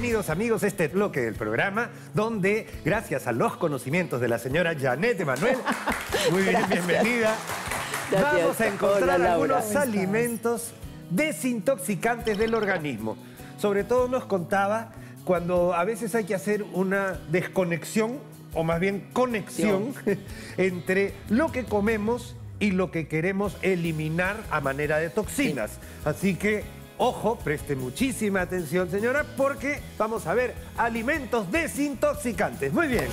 Bienvenidos amigos a este bloque del programa donde gracias a los conocimientos de la señora Janet Emanuel, muy bien, bienvenida, vamos a encontrar algunos alimentos desintoxicantes del organismo. Sobre todo nos contaba cuando a veces hay que hacer una desconexión o más bien conexión entre lo que comemos y lo que queremos eliminar a manera de toxinas. Así que, ojo, preste muchísima atención, señora, porque vamos a ver alimentos desintoxicantes. Muy bien.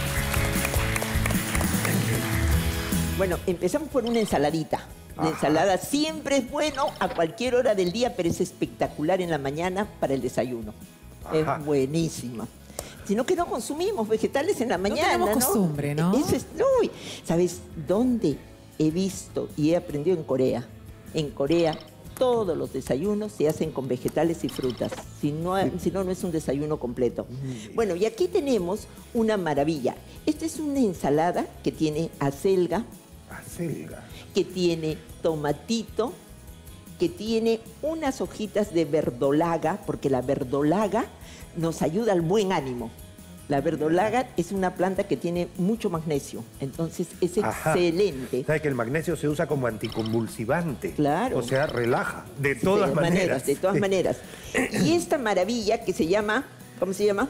Bueno, empezamos por una ensaladita. La ensalada siempre es bueno a cualquier hora del día, pero es espectacular en la mañana para el desayuno. Es buenísima. Sino que no consumimos vegetales en la mañana, ¿no? tenemos costumbre, ¿no? Eso es, uy, ¿sabes dónde he visto y he aprendido? En Corea. En Corea todos los desayunos se hacen con vegetales y frutas. Si no, no es un desayuno completo. Bueno, y aquí tenemos una maravilla. Esta es una ensalada que tiene acelga. Acelga. Que tiene tomatito, que tiene unas hojitas de verdolaga, porque la verdolaga nos ayuda al buen ánimo. La verdolaga es una planta que tiene mucho magnesio, entonces es excelente. ¿Sabe que el magnesio se usa como anticonvulsivante? Claro. O sea, relaja, de todas maneras. De todas maneras. Y esta maravilla que se llama, ¿cómo se llama?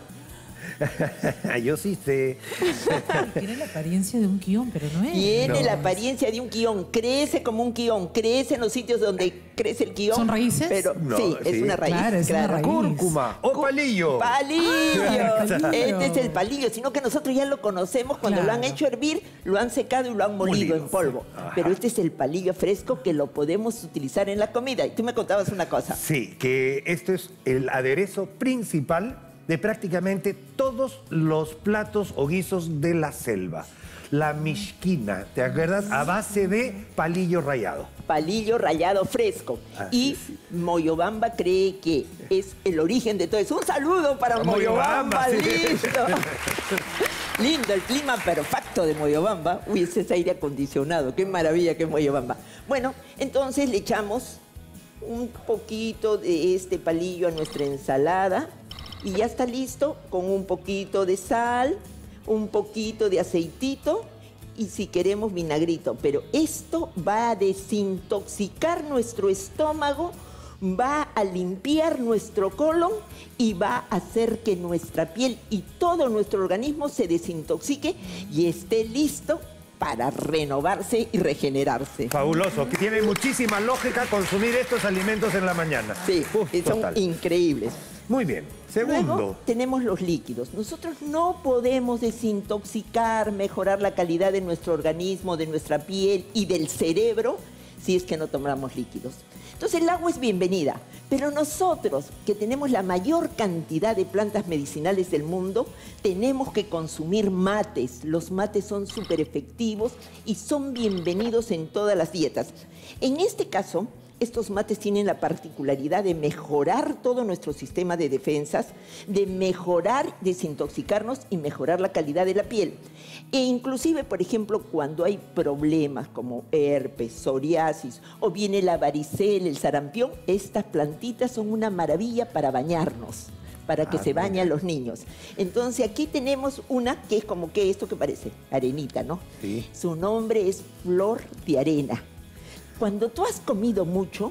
Yo sí sé. Tiene la apariencia de un guión, pero no es. Tiene la apariencia de un guión, crece como un guión, crece en los sitios donde crece el guión. ¿Son raíces? Pero No, sí, es una raíz. Claro, es una raíz. Cúrcuma o palillo. ¡Palillo! Claro. Este es el palillo, sino que nosotros ya lo conocemos cuando lo han hecho hervir, lo han secado y lo han molido en polvo. Pero este es el palillo fresco que lo podemos utilizar en la comida. Y tú me contabas una cosa. Sí, que esto es el aderezo principal de prácticamente todos los platos o guisos de la selva. La mishkina, ¿te acuerdas? A base de palillo rallado. Palillo rallado fresco. Y Moyobamba cree que es el origen de todo eso. Un saludo para Moyobamba, sí. lindo. Lindo, el clima perfecto de Moyobamba. Uy, ese es aire acondicionado, qué maravilla que es Moyobamba. Bueno, entonces le echamos un poquito de este palillo a nuestra ensalada. Y ya está listo con un poquito de sal, un poquito de aceitito y si queremos vinagrito. Pero esto va a desintoxicar nuestro estómago, va a limpiar nuestro colon y va a hacer que nuestra piel y todo nuestro organismo se desintoxique y esté listo para renovarse y regenerarse. Fabuloso, que tiene muchísima lógica consumir estos alimentos en la mañana. Sí, son total. increíbles. Muy bien. Segundo. Luego tenemos los líquidos. Nosotros no podemos desintoxicar, mejorar la calidad de nuestro organismo, de nuestra piel y del cerebro si es que no tomamos líquidos. Entonces el agua es bienvenida, pero nosotros, que tenemos la mayor cantidad de plantas medicinales del mundo, tenemos que consumir mates. Los mates son súper efectivos y son bienvenidos en todas las dietas. En este caso, estos mates tienen la particularidad de mejorar todo nuestro sistema de defensas, de mejorar, desintoxicarnos y mejorar la calidad de la piel. E inclusive, por ejemplo, cuando hay problemas como herpes, psoriasis o viene la varicela, el sarampión, estas plantitas son una maravilla para bañarnos, para que se bañen los niños. Entonces aquí tenemos una que es como que esto que parece arenita, ¿no? Sí. Su nombre es flor de arena. Cuando tú has comido mucho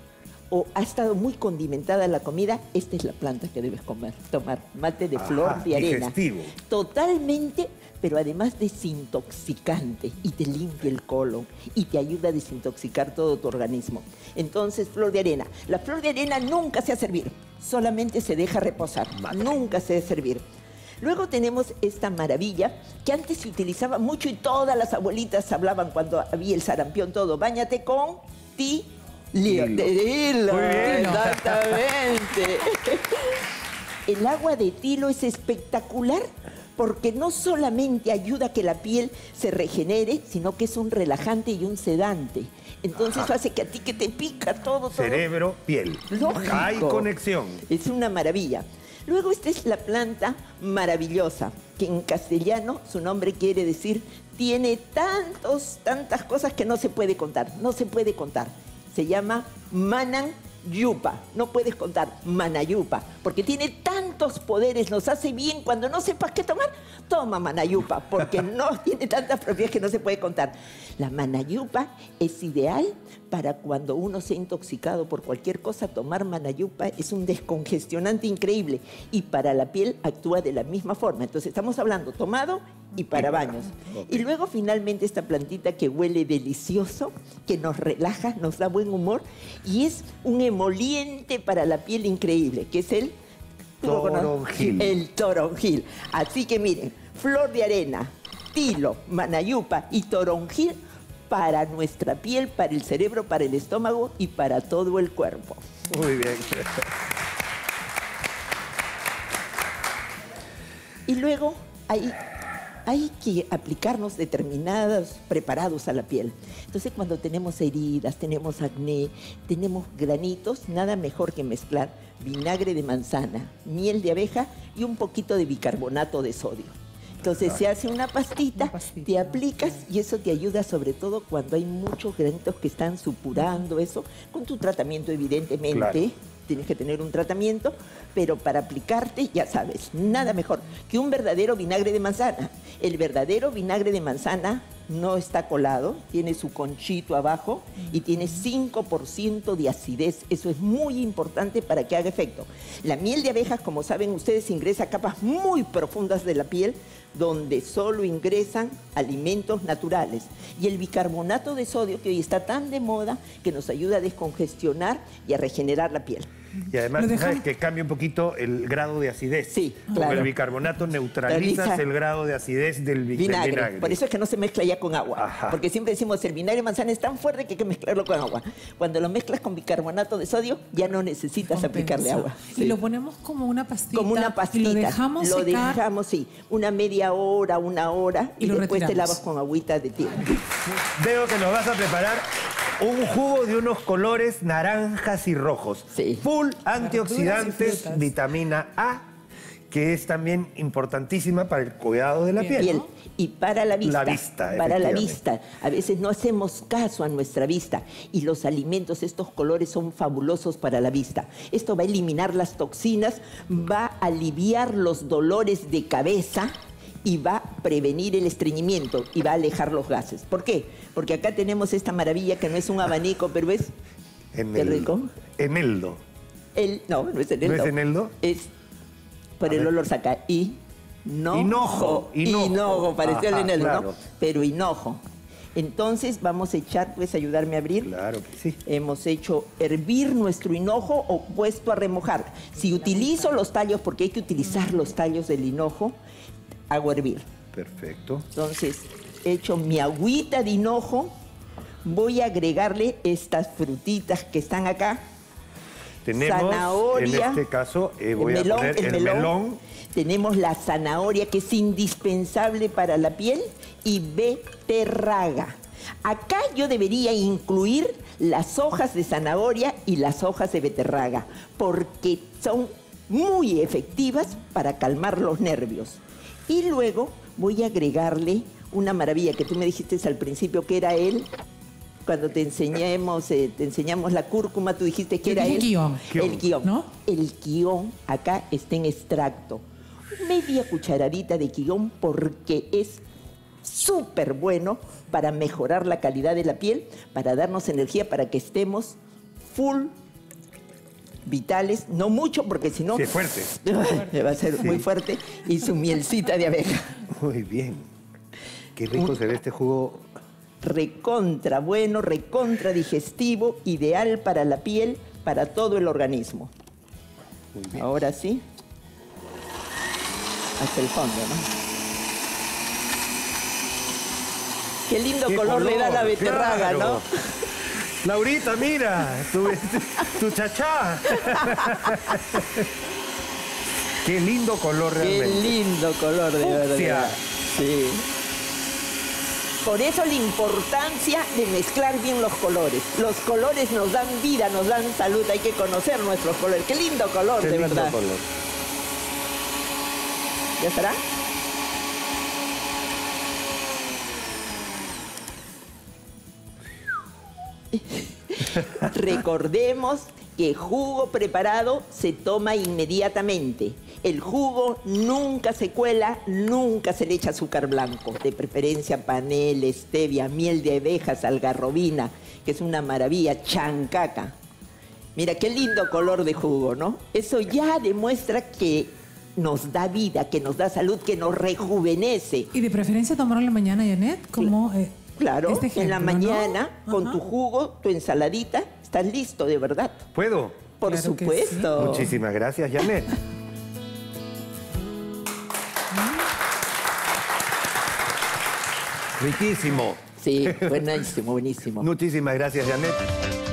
o ha estado muy condimentada la comida, esta es la planta que debes tomar. Mate de flor de arena. Digestivo. Totalmente, pero además desintoxicante y te limpia el colon y te ayuda a desintoxicar todo tu organismo. Entonces, flor de arena. La flor de arena nunca se hace hervir, solamente se deja reposar, nunca se hace hervir. Luego tenemos esta maravilla que antes se utilizaba mucho y todas las abuelitas hablaban cuando había el sarampión todo. Báñate con tilo. Muy bien. Exactamente. El agua de tilo es espectacular porque no solamente ayuda a que la piel se regenere, sino que es un relajante y un sedante. Entonces hace que a ti que te pica todo. Cerebro, piel. Lógico. Hay conexión. Es una maravilla. Luego esta es la planta maravillosa, que en castellano su nombre quiere decir, tiene tantas cosas que no se puede contar, no se puede contar. Se llama Mananyupa, no puedes contar Manayupa, porque tiene tantos poderes, nos hace bien. Cuando no sepas qué tomar, toma manayupa, porque no tiene tantas propiedades que no se puede contar. La manayupa es ideal para cuando uno se ha intoxicado por cualquier cosa. Tomar manayupa es un descongestionante increíble y para la piel actúa de la misma forma. Entonces estamos hablando tomado y para baños. Y luego finalmente esta plantita que huele delicioso, que nos relaja, nos da buen humor y es un emoliente para la piel increíble, que es el toronjil. El toronjil. Así que miren, flor de arena, tilo, manayupa y toronjil para nuestra piel, para el cerebro, para el estómago y para todo el cuerpo. Muy bien. Y luego hay que aplicarnos determinados preparados a la piel. Entonces, cuando tenemos heridas, tenemos acné, tenemos granitos, nada mejor que mezclar vinagre de manzana, miel de abeja y un poquito de bicarbonato de sodio. Entonces se hace una pastita, te aplicas y eso te ayuda sobre todo cuando hay muchos granitos que están supurando eso, con tu tratamiento evidentemente. Claro. Tienes que tener un tratamiento, pero para aplicarte, ya sabes, nada mejor que un verdadero vinagre de manzana. El verdadero vinagre de manzana no está colado, tiene su conchito abajo y tiene 5% de acidez. Eso es muy importante para que haga efecto. La miel de abejas, como saben ustedes, ingresa a capas muy profundas de la piel, donde solo ingresan alimentos naturales. Y el bicarbonato de sodio, que hoy está tan de moda, que nos ayuda a descongestionar y a regenerar la piel. Y además, ¿sabes que cambia un poquito el grado de acidez? Sí, claro. Porque el bicarbonato neutraliza el grado de acidez del vinagre. Por eso es que no se mezcla ya con agua. Ajá. Porque siempre decimos, el vinagre de manzana es tan fuerte que hay que mezclarlo con agua. Cuando lo mezclas con bicarbonato de sodio, ya no necesitas aplicarle agua. Sí. Y lo ponemos como una pastita. Como una pastita. Y lo dejamos secar. Lo dejamos, sí, una media hora, una hora. Y después retiramos. te lavas con agüita de tierra. Veo que nos vas a preparar un jugo de unos colores naranjas y rojos. Sí. Full antioxidantes, vitamina A, que es también importantísima para el cuidado de la piel. ¿No? Y para la vista. La vista, para la vista. A veces no hacemos caso a nuestra vista. Y los alimentos, estos colores son fabulosos para la vista. Esto va a eliminar las toxinas, va a aliviar los dolores de cabeza y va a prevenir el estreñimiento y va a alejar los gases. ¿Por qué? Porque acá tenemos esta maravilla que no es un abanico, pero es... ¿Qué rico? Eneldo. No, no es eneldo. ¿No es eneldo? Es, por el olor saca, hinojo. Hinojo, pareció el eneldo, claro. ¿no? Pero hinojo. Entonces vamos a echar, ¿puedes ayudarme a abrir? Claro que sí. Hemos hecho hervir nuestro hinojo o puesto a remojar. Si utilizo los tallos, porque hay que utilizar los tallos del hinojo, hago hervir. Perfecto. Entonces, he hecho mi agüita de hinojo. Voy a agregarle estas frutitas que están acá. Tenemos, zanahoria, en este caso, voy a poner el melón. Tenemos la zanahoria, que es indispensable para la piel, y beterraga. Acá yo debería incluir las hojas de zanahoria y las hojas de beterraga, porque son muy efectivas para calmar los nervios. Y luego voy a agregarle una maravilla que tú me dijiste al principio que era cuando te enseñamos la cúrcuma, tú dijiste que era el quión. El quión. ¿No? El quión acá está en extracto. Media cucharadita de quión, porque es súper bueno para mejorar la calidad de la piel, para darnos energía, para que estemos full vitales, no mucho, porque si no... Sí, es fuerte. Va a ser muy fuerte. Y su mielcita de abeja. Muy bien. Qué rico se ve este jugo. Recontra bueno, recontra digestivo, ideal para la piel, para todo el organismo. Muy bien. Ahora sí. Hasta el fondo, ¿no? Qué lindo color le da la beterraga, claro. ¿No? Laurita, mira, tu chachá. Qué lindo color realmente. Qué lindo color, de verdad. Sí. Por eso la importancia de mezclar bien los colores. Los colores nos dan vida, nos dan salud. Hay que conocer nuestros colores. Qué lindo color, de verdad. Color. ¿Ya estará? Recordemos que jugo preparado se toma inmediatamente. el jugo nunca se cuela, nunca se le echa azúcar blanco. De preferencia panela, stevia, miel de abejas, algarrobina, que es una maravilla, chancaca. Mira, qué lindo color de jugo, ¿no? Eso ya demuestra que nos da vida, que nos da salud, que nos rejuvenece. Y de preferencia tomarlo en la mañana, Janet, como claro, este ejemplo, en la mañana, ¿no? con tu jugo, tu ensaladita, estás listo, de verdad. ¿Puedo? Por Claro que supuesto. sí. Muchísimas gracias, Janet. Riquísimo. Sí, buenísimo, buenísimo. Muchísimas gracias, Janet.